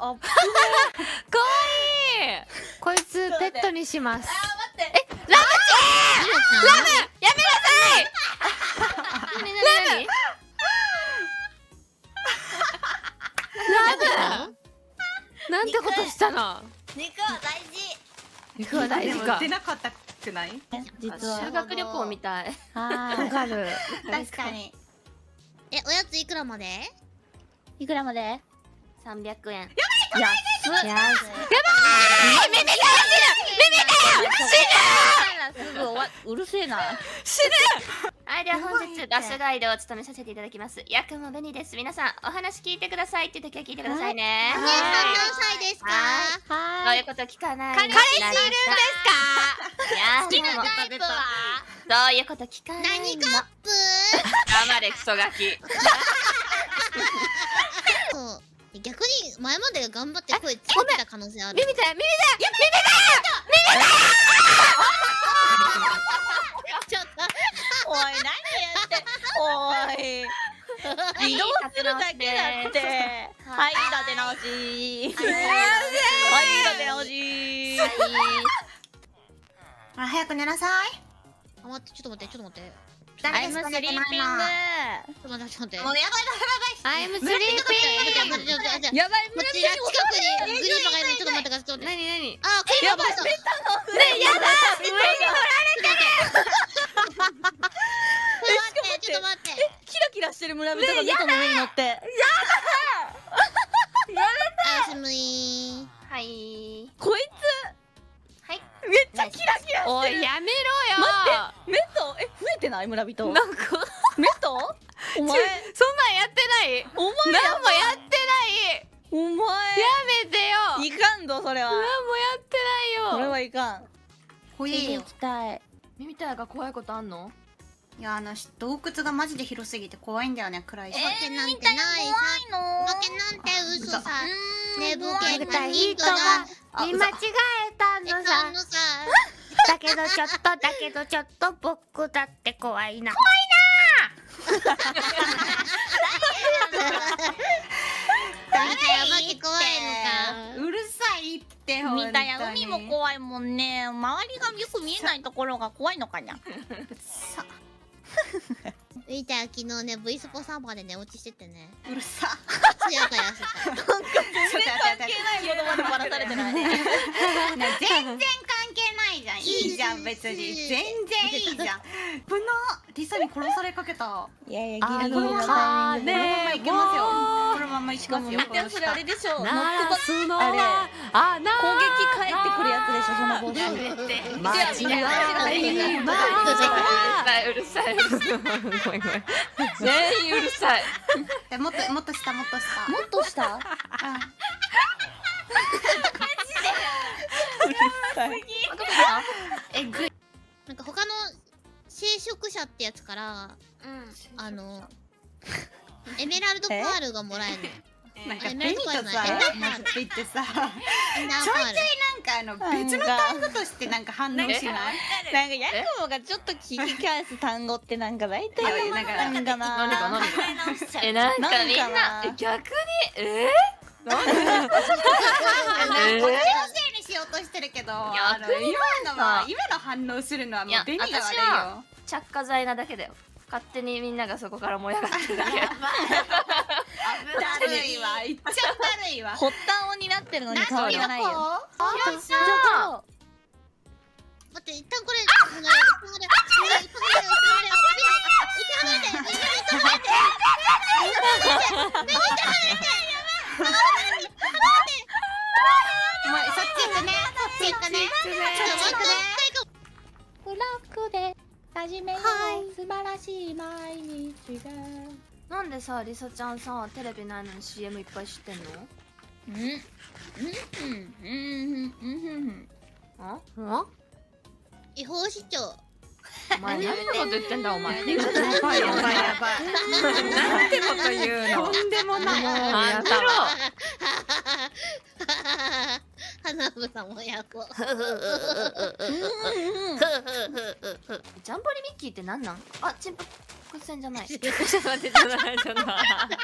かわいい。 こいつペットにします。 待って。 ラムやめなさい。ラムなんてことしたの。 肉は大事。 肉は大事か。 出なかったくない？ 実は修学旅行みたい。 わかる。 確かに。 おやついくらまで？ いくらまで 300円。 安っ。 やばい。耳だよ。 すぐ終わうるせえな。 はい、では本日ラスガイドを務めさせていただきますヤクモベニです。皆さんお話聞いてくださいって時は聞いてくださいね。 お姉さん何歳ですか？ そういうこと聞かない。彼氏いるんですか？いや、 好きなタイプは？ そういうこと聞かないの。 何カップ？ 黙れクソガキ。 逆に前まで頑張って声つけてた可能性ある。 耳だよ。 ちょっとおい、何やって。おい。移動するだけだって。はい、立て直し。はい、立て直し。 早く寝なさい。 待って、ちょっと待って。 誰ですか寝てないの。 ちょっと待って。 もうやばい。 アイムスリーピー。 やばい、 こちら近くにグリーパがいる。ちょっと待ってください。 何？ あ、クリーパがいた。 ベタのねえ、やだ。上に乗られてる。 ちょっと待って。 キラキラしてる村人がベタの上に乗って。 おやすみ。 はい。 こいはい。 つ、めっちゃキラキラしてる。 おい、やめろよ。 メト、増えてない村人。 なんかメトお前、 そんなんやってない。 お前何もやってない。 お前やめてよ。 いかんぞ、それは。 何もやってないよ。 それはいかん。 怖えよ。 行きたい。 耳たいが怖いことあんの？ いや洞窟がマジで広すぎて怖いんだよね。暗いし。 わけなんてないさ。わけなんて嘘さ。寝ぼけた人が見間違えたのさ。だけどちょっと僕だって怖いな。 うるさいってほんとに。 みたいな海も怖いもんね。周りがよく見えないところが怖いのかにゃ。 みたい昨日ね V スポサーバーで寝落ちしててね。 うるさ。 つやかやしてた。 関係ないことまでバラされてない。 全然関係ないじゃん。いいじゃん別に。全然いいじゃん。ぶのリサに殺されかけた。 いやいや、 あのギリギリのタイミングで。 このままいけますよ。このままいきますよ。 でもそれあれでしょ。ノック鳴バらすのあれは攻撃返ってくるやつでしょ、その帽子。 うるさい。ごめん。全員うるさい。 もっと下。 もっとしたなんか他の聖職者ってやつからエメラルドパールがもらえる。 なんかベニとさ混じっててさ、ちょいちょいなんか別の単語としてなんか反応しない？ なんかヤクモがちょっと聞き返す単語ってなんか大体なんかな。 なんかみんな逆にこっちのせいにしようとしてるけど、今の反応するのはもうベニが悪いよ。 着火剤なだけだよ。勝手にみんながそこから燃え上がってるだけ。 だるいわ、いっちゃだるいわ。 発端を担ってるのに変わりはないよ。 待って、一旦これお前そっち行くね。 フラッグで始めよう。素晴らしい毎日が。 なんでさ、リサちゃんさ、テレビないのに CM いっぱい知ってんの？ 違法視聴。 お前何のこと言ってんだお前。 やばい。なんてこと言うの。とんでもない。 やめろ。 恥花房もやこ。 ジャンボリミッキーってなんなん？あ、チンパク戦じゃない。ちょっと待って、ちょっと待って。ちょっと待って。ちょっと待って。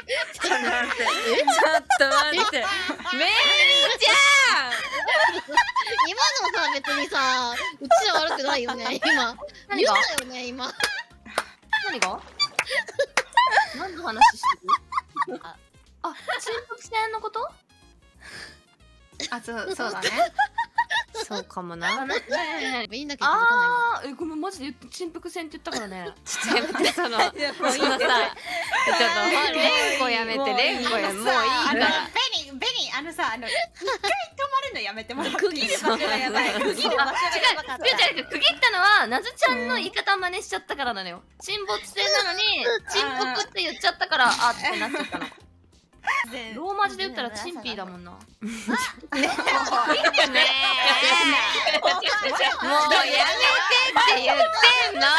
メリちゃん。 今のさ、別にさ、うちら悪くないよね、今。 何が？ 言ったよね、今。 何が？何の話してる？あ、チンパク戦のこと？ あ、そうだね。 そうかもな。 みんな気づかないんだ。 ごめん、マジで沈腹戦って言ったからね。 ちょっとやめて、そのさ、ちょっとレンコやめて、レンコや、もういいから。 ベニ一回止まるのやめてもらっていい？ 区切る場所がやばい。区切る場所がやばかった。 区切ったのは、なずちゃんの言い方を真似しちゃったからなのよ。沈没戦なのに、沈黙って言っちゃったから、あってなっちゃったの。ローマ字で言ったらチンピーだもんな。 ねえ。もうやめてって言ってんの。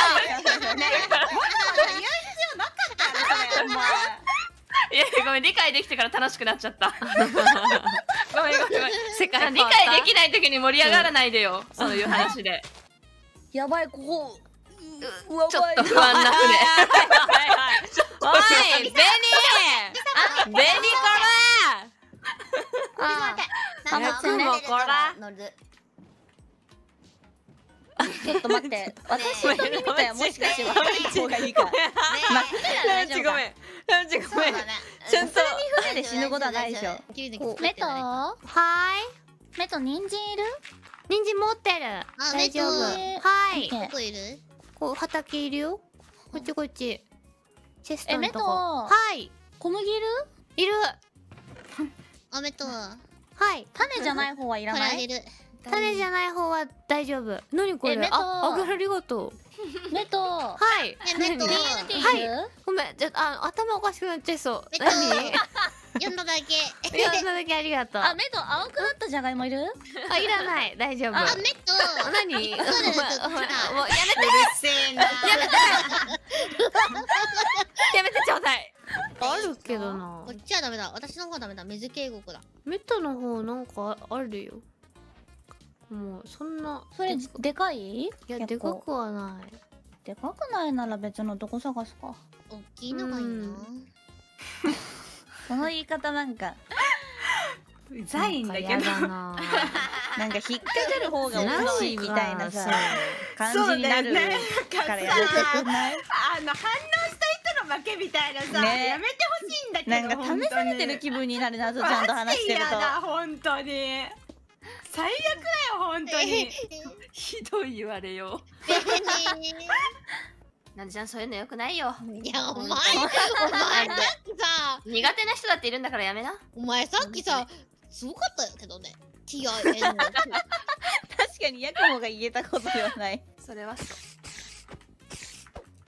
いや、ごめん、理解できてから楽しくなっちゃった。ごめん。 世界理解できない時に盛り上がらないでよ。そういう話で。 やばい、ここ。 ちょっと不安な船。 おい、ベニー。ベニコラ。 ちょっと待って、私と見たらもしかして分かる方がいいか。 ごめん。ちょっと船で死ぬことはないでしょ。 メトはメト人参いる？ い。人参持ってる。 あ、 大丈夫。 メはい。 どこいる？ こう畑いるよ。こっちこっち。チェストのメトとこ。はい。 小麦いる？ いる。 あ、メトははい。 種じゃない方はいらない？ これあげる。 種じゃない方は大丈夫。何これ？ メトありがとう。 メトはい。 メト何いる？ ごめん、頭おかしくなっちゃいそう。 メト何？ 読んだだけ。 やっただけありがとう。 あ、メト青くなったじゃがいもいる？ あ、いらない。大丈夫。 あ、メト。 何？もうやめて。 せーな。 やめてちょうだい。あるけどなこ。っちはダメだ。私の方はダメだ。水警告だ。 メタの方なんかあるよ。もうそんな。 それでかい？ いや、で結構かくはない。 でかくないなら別のどこ探すか。 大きいのがいいな。 その言い方なんか、 うざいんだけど。 なんかやだな。 なんか引っかかる方がおかしいみたいなさ、感そうじになるだよね。 からやめてくんない？ 反応した人の負けみたいなさ、 ねやめてほしいんだけど。 なんか試されてる気分になるなぞちゃんと話してると。 マジで嫌だ、本当に。最悪だよ、本当に。 ひどい言われよう。なんでちゃん、そういうのよくないよ。 いや、お前さっきさ、 苦手な人だっているんだからやめな。 お前さっきさ、すごかったけどね。TIN。 確かにヤクモが言えたことではない。 それはそう。